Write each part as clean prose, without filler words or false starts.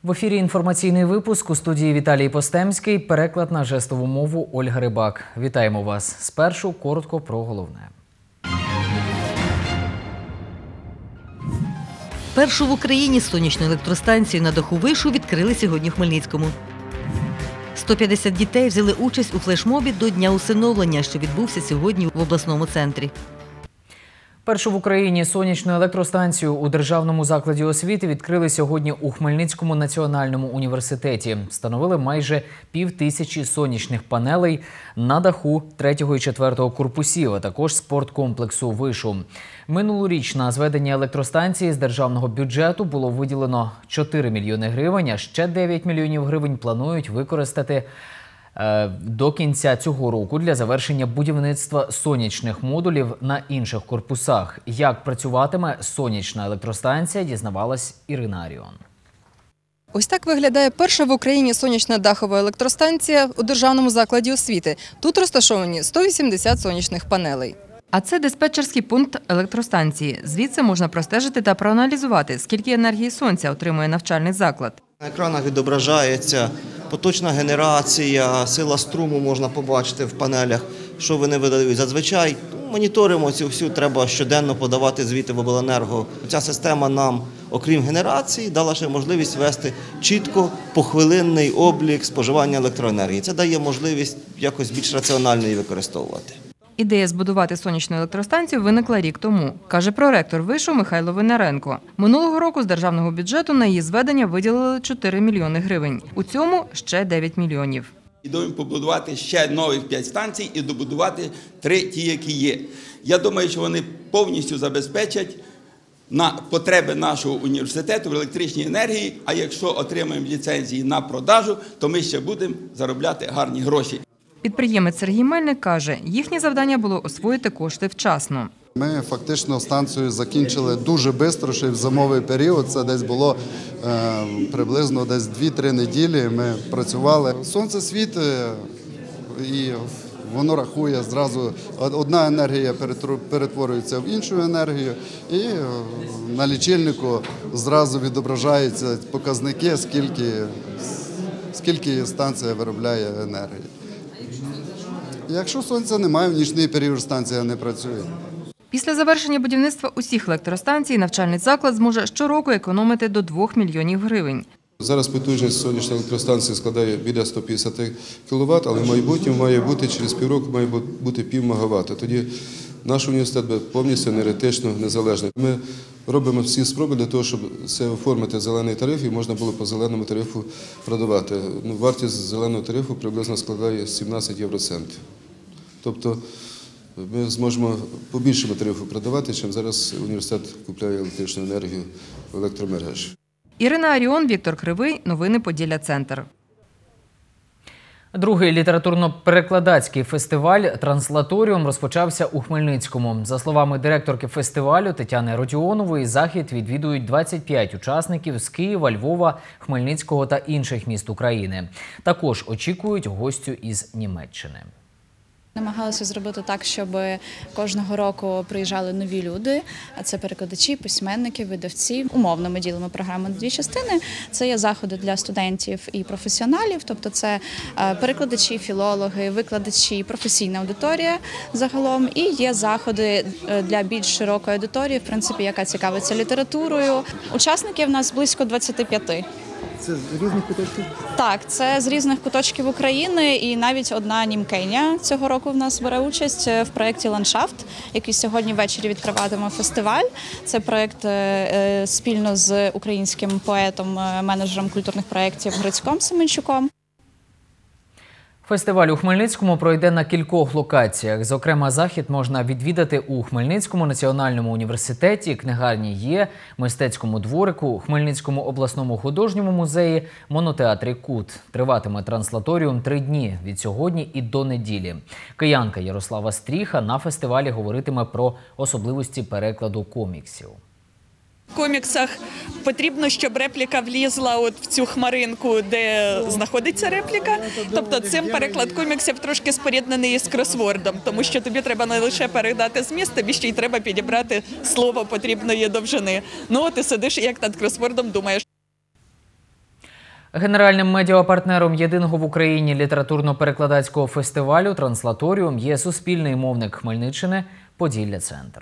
В ефірі інформаційний випуск, у студії Віталій Постемський, переклад на жестову мову Ольга Рибак. Вітаємо вас. Спершу коротко про головне. Першу в Україні сонячну електростанцію на даху вишу відкрили сьогодні в Хмельницькому. 150 дітей взяли участь у флешмобі до Дня усиновлення, що відбувся сьогодні в обласному центрі. Першу в Україні сонячну електростанцію у державному закладі освіти відкрили сьогодні у Хмельницькому національному університеті. Встановили майже 5000 сонячних панелей на даху 3-го і 4-го корпусів, а також спорткомплексу вишу. Минулоріч на зведення електростанції з державного бюджету було виділено 4 мільйони гривень, а ще 9 мільйонів гривень планують використати до кінця цього року для завершення будівництва сонячних модулів на інших корпусах. Як працюватиме сонячна електростанція, дізнавалась Ірина Аріон. Ось так виглядає перша в Україні сонячна дахова електростанція у державному закладі освіти. Тут розташовані 180 сонячних панелей. А це диспетчерський пункт електростанції. Звідси можна простежити та проаналізувати, скільки енергії сонця отримує навчальний заклад. На екранах відображається поточна генерація, сила струму можна побачити в панелях, що вони видають. Зазвичай моніторимо цю всю, треба щоденно подавати звіти в обленерго. Ця система нам, окрім генерації, дала ще можливість вести чітко похвилинний облік споживання електроенергії. Це дає можливість якось більш раціонально її використовувати. Ідея збудувати сонячну електростанцію виникла рік тому, каже проректор вишу Михайло Винаренко. Минулого року з державного бюджету на її зведення виділили 4 мільйони гривень. У цьому ще 9 мільйонів. Думаємо побудувати ще нових 5 станцій і добудувати 3 ті, які є. Я думаю, що вони повністю забезпечать на потреби нашого університету в електричній енергії, а якщо отримаємо ліцензії на продажу, то ми ще будемо заробляти гарні гроші. Підприємець Сергій Мельник каже, їхнє завдання було освоїти кошти вчасно. Ми фактично станцію закінчили дуже швидко, ще й в зимовий період. Це десь було приблизно десь 2-3 неділі ми працювали. Сонце світить і воно рахує зразу. Одна енергія перетворюється в іншу енергію і на лічильнику зразу відображаються показники, скільки станція виробляє енергії. Якщо сонця немає, в нічний період станція не працює. Після завершення будівництва усіх електростанцій навчальний заклад зможе щороку економити до 2 мільйонів гривень. Зараз потужність сонячної електростанції складає біля 150 кВт, але в майбутньому має бути через півроку має бути пів мегаватта. Тоді наш університет буде повністю енергетично незалежний. Ми робимо всі спроби для того, щоб це оформити зелений тариф і можна було по зеленому тарифу продавати. Вартість зеленого тарифу приблизно складає 17 євроцентів. Тобто ми зможемо по більшому тарифу продавати, чим зараз університет купляє електричну енергію в електромережі. Ірина Аріон, Віктор Кривий. Новини Поділля-Центр. Другий літературно-перекладацький фестиваль «Транслаторіум» розпочався у Хмельницькому. За словами директорки фестивалю Тетяни Родіонової, захід відвідують 25 учасників з Києва, Львова, Хмельницького та інших міст України. Також очікують гостю із Німеччини. Намагалися зробити так, щоб кожного року приїжджали нові люди. Це перекладачі, письменники, видавці. Умовно ми ділимо програму на 2 частини. Це є заходи для студентів і професіоналів, тобто це перекладачі, філологи, викладачі, професійна аудиторія загалом. І є заходи для більш широкої аудиторії, в принципі, яка цікавиться літературою. Учасників у нас близько 25. Це з різних куточків? Так, це з різних куточків України, і навіть одна німкеня цього року в нас бере участь в проєкті «Ландшафт», який сьогодні ввечері відкриватиме фестиваль. Це проєкт спільно з українським поетом, менеджером культурних проєктів Грицьком Семенчуком. Фестиваль у Хмельницькому пройде на кількох локаціях. Зокрема, захід можна відвідати у Хмельницькому національному університеті, книгарні «Є», мистецькому дворику, Хмельницькому обласному художньому музеї, монотеатрі «Кут». Триватиме транслаторіум 3 дні – від сьогодні і до неділі. Киянка Ярослава Стріха на фестивалі говоритиме про особливості перекладу коміксів. В коміксах потрібно, щоб репліка влізла в цю хмаринку, де знаходиться репліка. Тобто цим переклад коміксів трошки споріднений з кросвордом, тому що тобі треба не лише передати зміст, тобі ще й треба підібрати слово потрібної довжини. Ну, ти сидиш як над кросвордом думаєш. Генеральним медіапартнером єдиного в Україні літературно-перекладацького фестивалю «Транслаторіум» є суспільний мовник Хмельниччини «Поділля-Центр».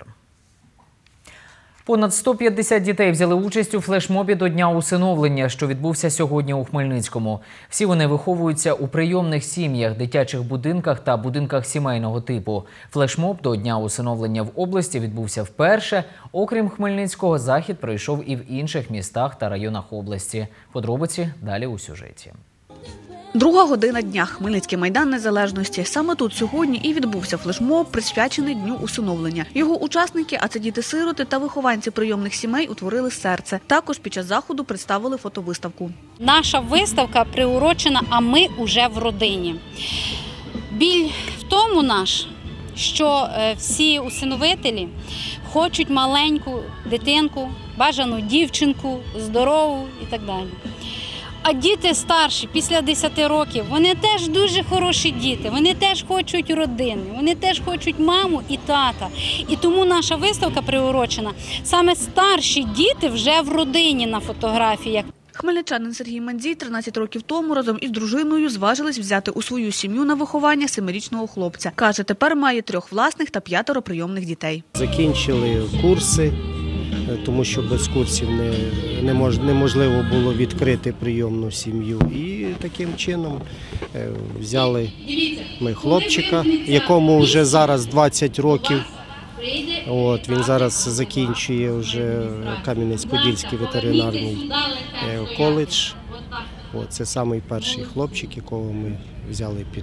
Понад 150 дітей взяли участь у флешмобі до Дня усиновлення, що відбувся сьогодні у Хмельницькому. Всі вони виховуються у прийомних сім'ях, дитячих будинках та будинках сімейного типу. Флешмоб до Дня усиновлення в області відбувся вперше. Окрім Хмельницького, захід пройшов і в інших містах та районах області. Подробиці далі у сюжеті. Друга година дня. Хмельницький майдан Незалежності. Саме тут сьогодні і відбувся флешмоб, присвячений Дню усиновлення. Його учасники, а це діти-сироти та вихованці прийомних сімей, утворили серце. Також під час заходу представили фотовиставку. Наша виставка приурочена «А ми уже в родині». Біль в тому наш, що всі усиновителі хочуть маленьку дитинку, бажану дівчинку, здорову і так далі. А діти старші, після 10 років, вони теж дуже хороші діти, вони теж хочуть родини, вони теж хочуть маму і тата. І тому наша виставка приурочена. Саме старші діти вже в родині на фотографіях. Хмельничанин Сергій Мандзій 13 років тому разом із дружиною зважились взяти у свою сім'ю на виховання 7-річного хлопця. Каже, тепер має 3 власних та 5 прийомних дітей. Закінчили курси, тому що без курсів неможливо було відкрити прийомну сім'ю. І таким чином взяли ми хлопчика, якому вже зараз 20 років. Він зараз закінчує вже Кам'янець-Подільський ветеринарний коледж. Це самий перший хлопчик, якого ми взяли під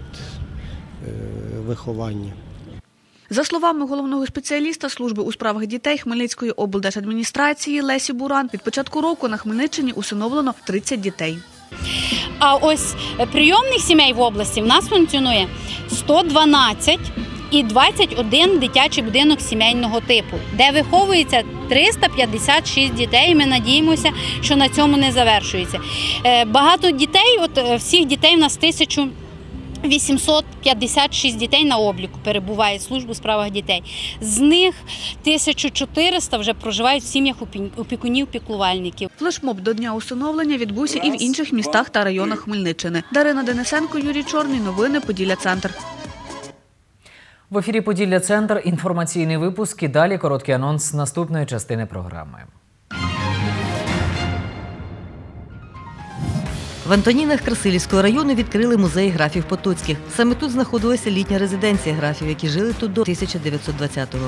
виховання. За словами головного спеціаліста служби у справах дітей Хмельницької облдержадміністрації Лесі Буран, від початку року на Хмельниччині усиновлено 30 дітей. А ось прийомних сімей в області в нас функціонує 112 і 21 дитячий будинок сімейного типу, де виховується 356 дітей, і ми надіємося, що на цьому не завершується. Багато дітей, всіх дітей в нас 1856 дітей на обліку перебувають в службі у справах дітей. З них 1400 вже проживають в сім'ях опікунів-піклувальників. Флешмоб до Дня усиновлення відбувся і в інших містах та районах Хмельниччини. Дарина Денисенко, Юрій Чорний. Новини Поділля-Центр. В ефірі «Поділля-Центр» інформаційний випуск і далі короткий анонс наступної частини програми. В Антонінах Красилівського району відкрили музей графів Потоцьких. Саме тут знаходилася літня резиденція графів, які жили тут до 1920-го.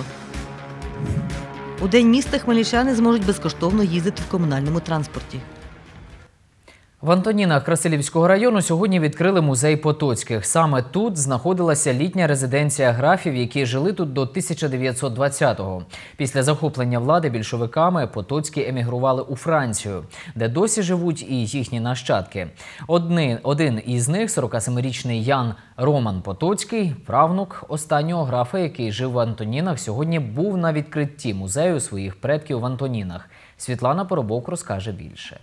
У День міста хмельничани зможуть безкоштовно їздити в комунальному транспорті. В Антонінах Красилівського району сьогодні відкрили музей Потоцьких. Саме тут знаходилася літня резиденція графів, які жили тут до 1920-го. Після захоплення влади більшовиками Потоцькі емігрували у Францію, де досі живуть і їхні нащадки. Один із них, 47-річний Ян Роман Потоцький, правнук останнього графа, який жив в Антонінах, сьогодні був на відкритті музею своїх предків в Антонінах. Світлана Поробок розкаже більше.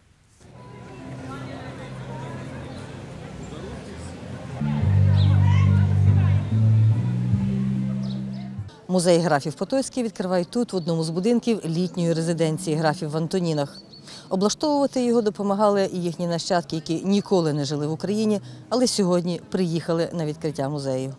Музей графів Потоцьких відкривають тут, в одному з будинків літньої резиденції графів в Антонінах. Облаштовувати його допомагали і їхні нащадки, які ніколи не жили в Україні, але сьогодні приїхали на відкриття музею.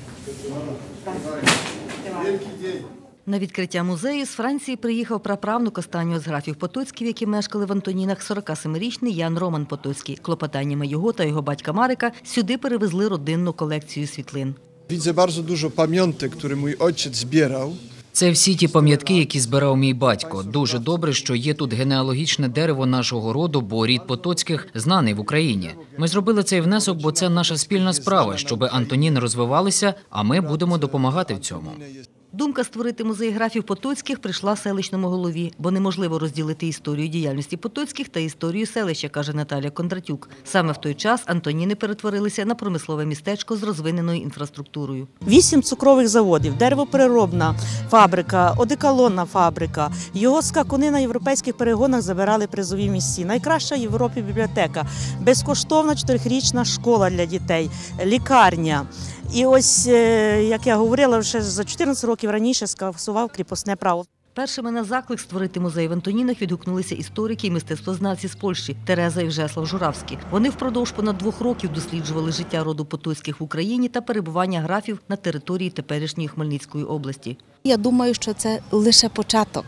На відкриття музею з Франції приїхав праправнук останнього з графів Потоцьких, які мешкали в Антонінах, 47-річний Ян Роман Потоцький. Клопотаннями його та його батька Марика сюди перевезли родинну колекцію світлин. Widzę bardzo dużo pamiątek, które mój ojciec zbierał. Це всі ті пам'ятки, які збирав мій батько. Дуже добре, що є тут генеалогічне дерево нашого роду, бо рід Потоцьких знаний в Україні. Ми зробили цей внесок, бо це наша спільна справа, щоб Антоніни розвивалися, а ми будемо допомагати в цьому. Думка створити музей графів Потоцьких прийшла селищному голові, бо неможливо розділити історію діяльності Потоцьких та історію селища, каже Наталія Кондратюк. Саме в той час Антоніни перетворилися на промислове містечко з розвиненою інфраструктурою. 8 цукрових заводів, деревопереробна фабрика, одеколонна фабрика. Його скакуни на європейських перегонах забирали призові місця. Найкраща в Європі бібліотека, безкоштовна 4-річна школа для дітей, лікарня. І ось, як я говорила, вже за 14 років раніше скасував кріпосне право. Першими на заклик створити музей в Антонінах відгукнулися історики і мистецтвознавці з Польщі Тереза і Вжеслав Журавські. Вони впродовж понад 2 років досліджували життя роду Потоцьких в Україні та перебування графів на території теперішньої Хмельницької області. Я думаю, що це лише початок.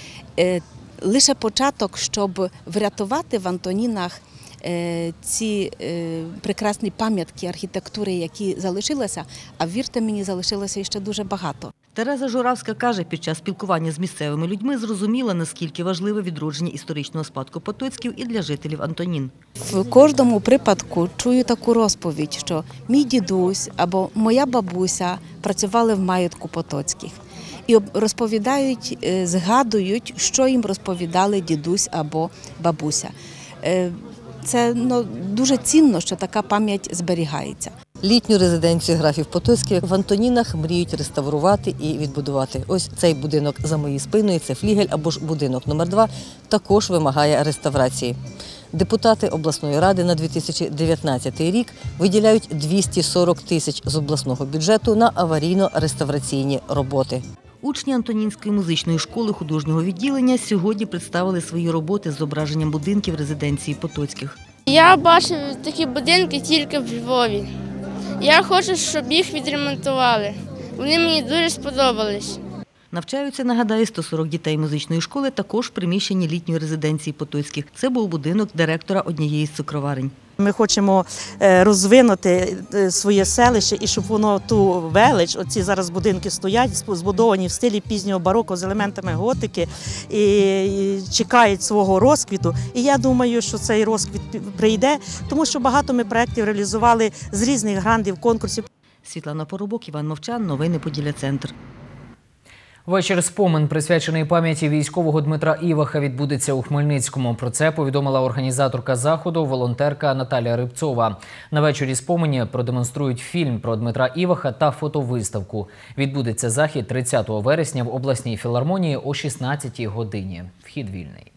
Лише початок, щоб врятувати в Антонінах ці прекрасні пам'ятки архітектури, які залишилися, а вірте мені, залишилося ще дуже багато. Тереза Журавська каже, під час спілкування з місцевими людьми зрозуміла, наскільки важливе відродження історичного спадку Потоцьків і для жителів Антонін. В кожному випадку чую таку розповідь, що мій дідусь або моя бабуся працювали в маєтку Потоцьких. І розповідають, згадують, що їм розповідали дідусь або бабуся. Це дуже цінно, що така пам'ять зберігається. Літню резиденцію графів Потоцьких в Антонінах мріють реставрувати і відбудувати. Ось цей будинок за моєю спиною, це флігель або ж будинок номер 2, також вимагає реставрації. Депутати обласної ради на 2019 рік виділяють 240 тисяч з обласного бюджету на аварійно-реставраційні роботи. Учні Антонінської музичної школи художнього відділення сьогодні представили свої роботи з зображенням будинків резиденції Потоцьких. Я бачив такі будинки тільки в Львові. Я хочу, щоб їх відремонтували. Вони мені дуже сподобались. Навчаються, нагадаю, 140 дітей музичної школи також в приміщенні літньої резиденції Потоцьких. Це був будинок директора однієї з цукроварень. Ми хочемо розвинути своє селище і щоб воно ту велич, оці зараз будинки стоять, збудовані в стилі пізнього бароко з елементами готики і чекають свого розквіту. І я думаю, що цей розквіт прийде, тому що багато ми проєктів реалізували з різних грантів, конкурсів. Світлана Поробок, Іван Мовчан, новини Поділля-Центр. Вечір спомин, присвячений пам'яті військового Дмитра Іваха, відбудеться у Хмельницькому. Про це повідомила організаторка заходу, волонтерка Наталія Рибцова. На вечорі спомині продемонструють фільм про Дмитра Іваха та фотовиставку. Відбудеться захід 30 вересня в обласній філармонії о 16-й годині. Вхід вільний.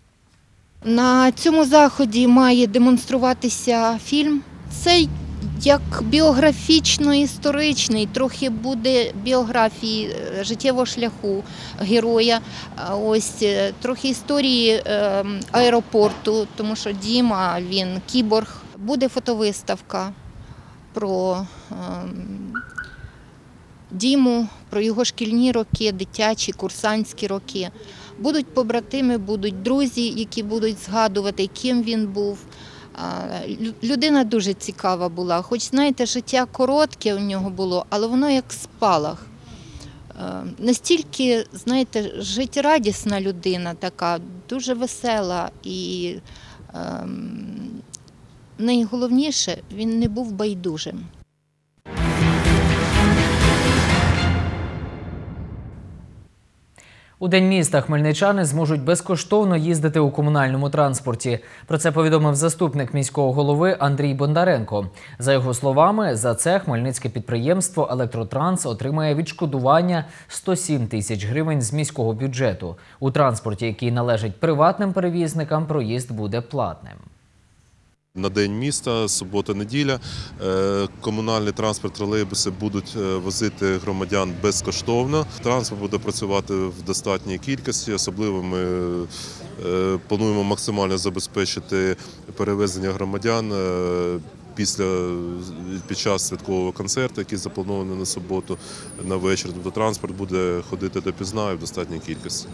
На цьому заході має демонструватися фільм. Це як біографічно-історичний, трохи буде біографії життєвого шляху героя, ось трохи історії аеропорту, тому що Діма, він кіборг. Буде фотовиставка про Діму, про його шкільні роки, дитячі, курсантські роки. Будуть побратими, будуть друзі, які будуть згадувати, ким він був. Людина дуже цікава була, хоч, знаєте, життя коротке у нього було, але воно як спалах. Настільки, знаєте, життєрадісна людина така, дуже весела і найголовніше, він не був байдужим. У День міста хмельничани зможуть безкоштовно їздити у комунальному транспорті. Про це повідомив заступник міського голови Андрій Бондаренко. За його словами, за це хмельницьке підприємство «Електротранс» отримає відшкодування 107 тисяч гривень з міського бюджету. У транспорті, який належить приватним перевізникам, проїзд буде платним. На День міста, субота-неділя, комунальний транспорт, тролейбуси будуть возити громадян безкоштовно. Транспорт буде працювати в достатній кількості, особливо ми плануємо максимально забезпечити перевезення громадян під час святкового концерту, який запланований на суботу, на вечір. Тобто транспорт буде ходити допізна і в достатній кількості.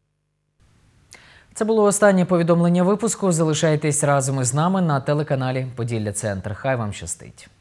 Це було останнє повідомлення випуску. Залишайтесь разом із нами на телеканалі «Поділля-Центр». Хай вам щастить.